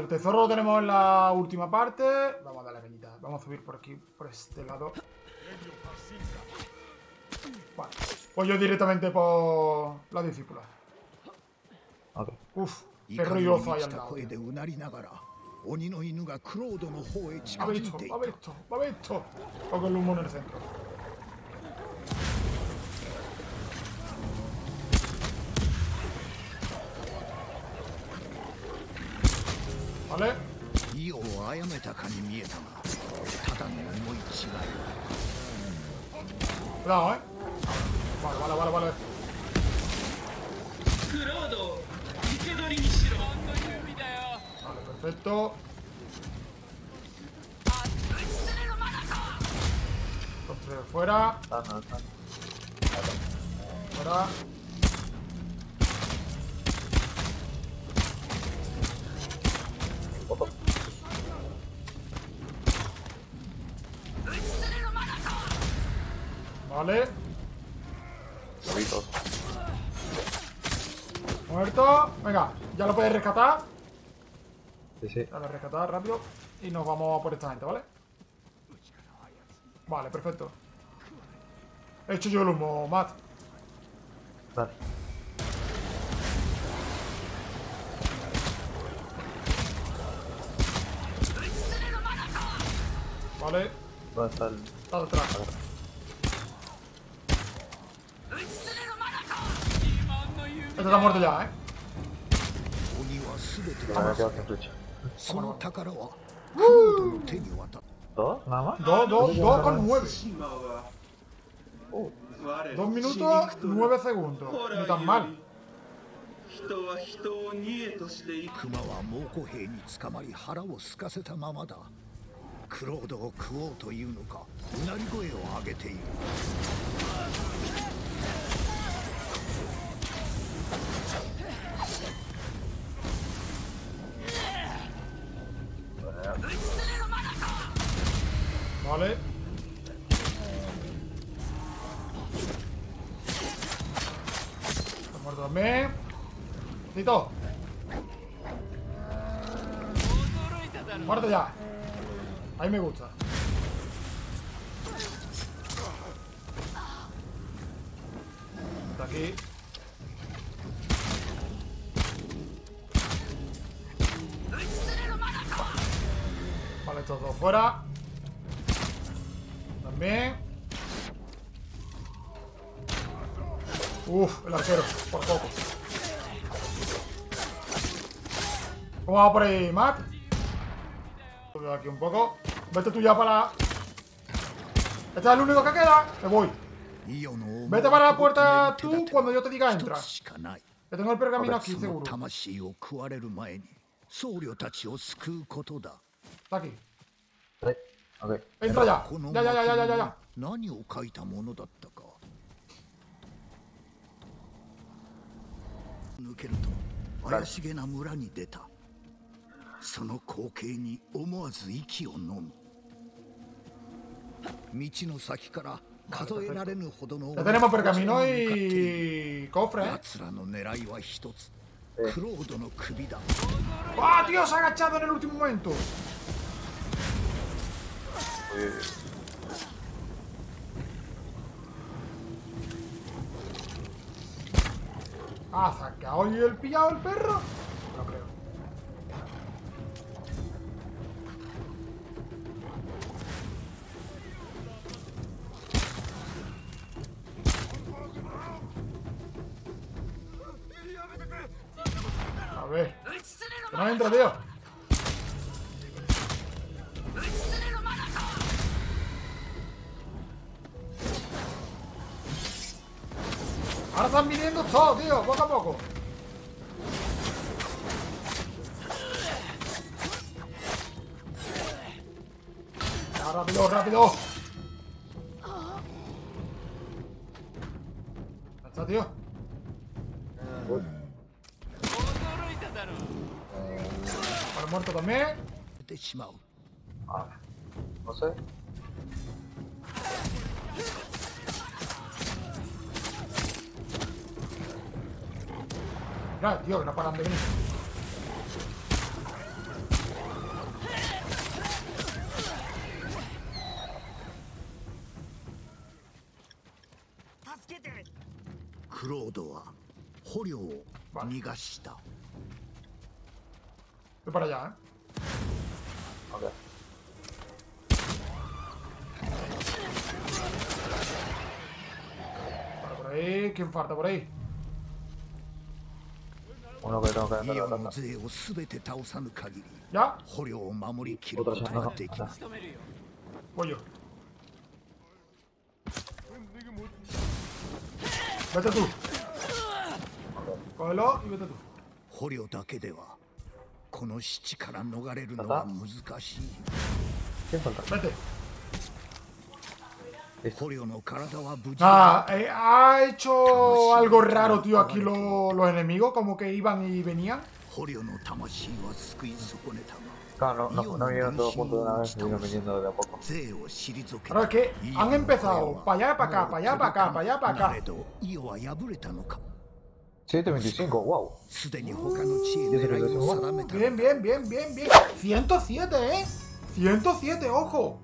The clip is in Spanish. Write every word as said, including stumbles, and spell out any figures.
el tesoro lo tenemos en la última parte. Vamos a darle cañita. Vamos a subir por aquí, por este lado. Vale. Pues yo directamente por la discípula. Okay. Uf, qué ruidoso hay al lado. Tío. 鬼の犬がクロードの方へ近 Va づい visto, てい va た。 visto, va visto. O con el humo en el centro. Vale. イオを殺めたかに見えたが、ただの思い違い。 Cuidado, eh. Vale, vale, vale, vale. クロード、生け捕りにしろ。何の指だよ。 Vale, perfecto. Los tres fuera. Ah, no, no. Fuera. Ojo. Vale. Lo vi todo. Muerto. Venga, ya lo puedes rescatar. Sí, sí. Dale, rescatar rápido. Y nos vamos a por esta gente, ¿vale? Vale, perfecto. He hecho yo el humo, Matt. Vale. Vale. ¿Dónde está el...? Está detrás. Este está muerto ya, ¿eh? 鬼はすべて Me había quedado sin flecha. その宝はクロードの手に渡った。 ¿Dos? ¿Nada más? Dos, dos, dos con nueve. 島は Uh, 我 Dos minutos, nueve segundos. No tan mal. 人は人を煮えとしていく。 熊は猛虎兵に捕まり腹を空かせたままだ。クロードを食おうというのか、うなり声を上げている。 Vale. Está muerto también. Tito. Muerto ya. Ahí me gusta. Está aquí. Vale, estos dos fuera. También. Uf, el arquero, por poco. ¿Cómo va por ahí, Matt? Voy aquí un poco. Vete tú ya para... Este es el único que queda. Me voy. Vete para la puerta tú cuando yo te diga entra. Que tengo el pergamino aquí, seguro. Está aquí. sí. Ok. Entra ya. Ya, ya, ya, ya, ya, ya. 何を書いたものだったか。抜けると怪しげな村に出た。その光景に思わず息を呑む。道の先から数えられぬほどの。 Ya tenemos pergamino y cofre, ¿eh? 奴らの狙いは一つ。クロードの首だ。 ¡Ah, tío! Se ha agachado en el último momento. Uy, uy, uy. ¿Ha sacado y el pillado el perro? No creo. A ver. Que no entra, tío. Ahora están viniendo todos, tío, poco a poco. Ya, rápido, rápido. Ya está, tío. Vale, muerto también. Ah, no sé. Mira, tío, que no paran de venir. 捕虜を逃がした。 Voy para allá, ¿eh? Ok. Vale, por ahí. ¿Quién falta por ahí? Uno que tengo que イオ andar の atacando. 勢を全て倒さぬ限り ¿Ya? 捕虜を守りきることができない。 Voy yo. Vete tú. Cógelo y vete tú. 捕虜だけではこの七から逃れるのは難しい。 ¿Quién falta? Vete. 捕虜の体は無事 Ah, eh, ha hecho algo raro, tío, aquí lo- los enemigos, como que iban y venían. 捕虜の魂は救い損ねたが Claro, no, no, no vinieron todos juntos de una vez, vino viniendo de a poco. 税を退け Claro, es que han empezado para allá, para acá, para allá, para acá, para allá, para な acá. れどイオは敗れたのか。 siete veinticinco, wow. すでに他の地へ狙いを定めた。 Bien, bien, bien, bien, bien. ciento siete, ¿eh? ciento siete, ojo.